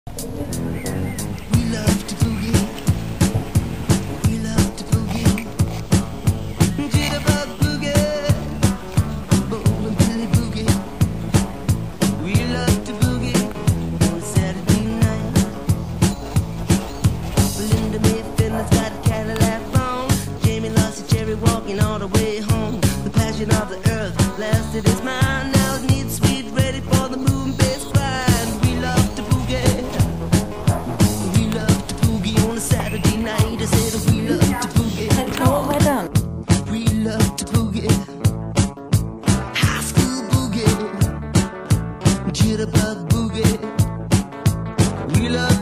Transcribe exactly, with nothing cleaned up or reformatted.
We love to boogie. We love to boogie. Jitterbug boogie. Bowling Billy boogie. We love to boogie on Saturday night. Linda Mayfinder's got a Cadillac on. Jamie lost a cherry walking all the way home. The passion of the earth lasted his mind. Now it needs sweet, ready for the moon bass grind. We love to boogie. We love to boogie on a Saturday night. I said we love to boogie. We love to boogie. High school boogie. Jitterbug boogie. We love